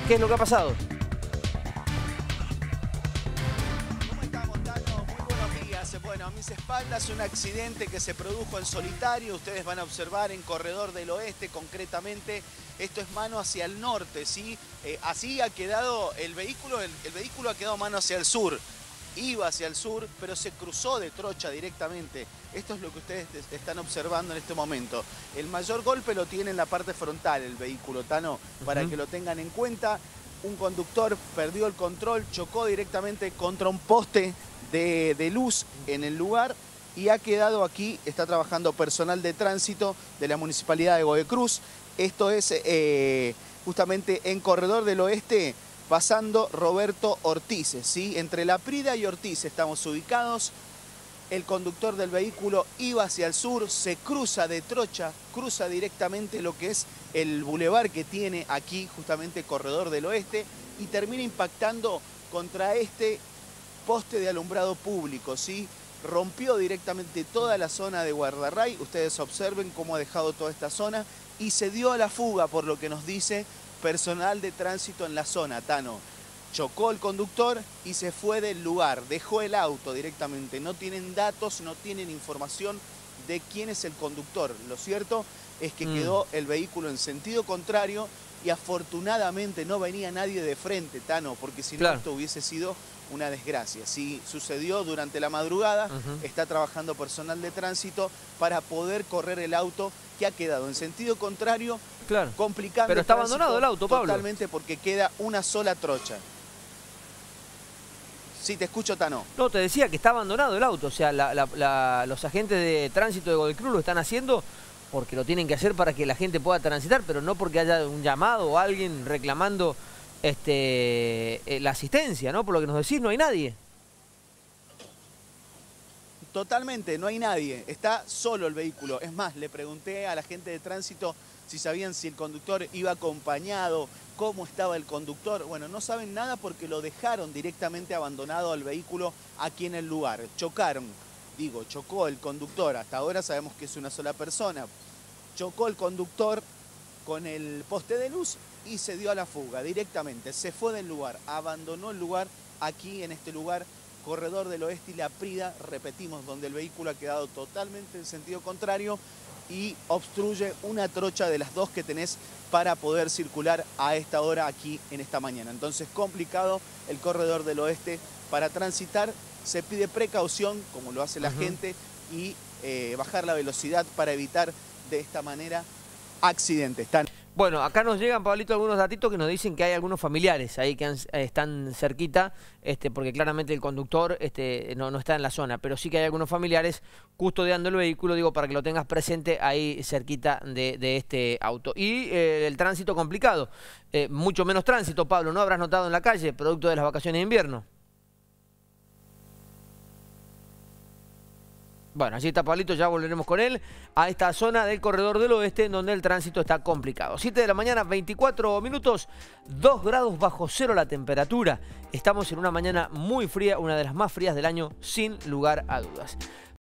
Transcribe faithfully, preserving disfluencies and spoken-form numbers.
¿Qué es lo que ha pasado? ¿Cómo estamos, Tano? Muy buenos días. Bueno, a mis espaldas un accidente que se produjo en solitario. Ustedes van a observar en Corredor del Oeste, concretamente. Esto es mano hacia el norte, ¿sí? Eh, así ha quedado el vehículo, el, el vehículo ha quedado mano hacia el sur. Iba hacia el sur, pero se cruzó de trocha directamente. Esto es lo que ustedes están observando en este momento. El mayor golpe lo tiene en la parte frontal el vehículo, Tano, para uh-huh. que lo tengan en cuenta. Un conductor perdió el control, chocó directamente contra un poste de, de luz en el lugar y ha quedado aquí. Está trabajando personal de tránsito de la Municipalidad de Godoy Cruz. Esto es eh, justamente en Corredor del Oeste, pasando Roberto Ortiz, ¿sí? Entre La Prida y Ortiz estamos ubicados. El conductor del vehículo iba hacia el sur, se cruza de trocha, cruza directamente lo que es el bulevar que tiene aquí justamente Corredor del Oeste y termina impactando contra este poste de alumbrado público, ¿sí? Rompió directamente toda la zona de Guardarray. Ustedes observen cómo ha dejado toda esta zona y se dio a la fuga, por lo que nos dice personal de tránsito en la zona, Tano. Chocó el conductor y se fue del lugar, dejó el auto directamente. No tienen datos, no tienen información de quién es el conductor. Lo cierto es que mm. quedó el vehículo en sentido contrario y afortunadamente no venía nadie de frente, Tano, porque si claro. no esto hubiese sido una desgracia. Sí, sucedió durante la madrugada, uh-huh. está trabajando personal de tránsito para poder correr el auto que ha quedado en sentido contrario, claro. complicando. Pero está abandonado el auto, Pablo. Totalmente, porque queda una sola trocha. Sí, te escucho, Tano. No, te decía que está abandonado el auto, o sea, la, la, la, los agentes de tránsito de Godoy Cruz lo están haciendo porque lo tienen que hacer para que la gente pueda transitar, pero no porque haya un llamado o alguien reclamando este, eh, la asistencia, ¿no? Por lo que nos decís, no hay nadie. Totalmente, no hay nadie. Está solo el vehículo. Es más, le pregunté a la gente de tránsito si sabían si el conductor iba acompañado, cómo estaba el conductor. Bueno, no saben nada porque lo dejaron directamente abandonado al vehículo aquí en el lugar. Chocaron, digo, chocó el conductor. Hasta ahora sabemos que es una sola persona. Chocó el conductor con el poste de luz y se dio a la fuga directamente. Se fue del lugar, abandonó el lugar aquí en este lugar, Corredor del Oeste y La Prida, repetimos, donde el vehículo ha quedado totalmente en sentido contrario y obstruye una trocha de las dos que tenés para poder circular a esta hora aquí en esta mañana. Entonces, complicado el Corredor del Oeste para transitar. Se pide precaución, como lo hace la uh-huh. gente, y eh, bajar la velocidad para evitar de esta manera accidentes. Están... Bueno, acá nos llegan, Pablito, algunos datitos que nos dicen que hay algunos familiares ahí que han, están cerquita, este, porque claramente el conductor este, no, no está en la zona, pero sí que hay algunos familiares custodiando el vehículo, digo, para que lo tengas presente ahí cerquita de, de este auto. Y eh, el tránsito complicado, eh, mucho menos tránsito, Pablo, ¿no? Habrás notado en la calle, producto de las vacaciones de invierno. Bueno, allí está Pablito, ya volveremos con él a esta zona del Corredor del Oeste en donde el tránsito está complicado. siete de la mañana, veinticuatro minutos, dos grados bajo cero la temperatura. Estamos en una mañana muy fría, una de las más frías del año, sin lugar a dudas.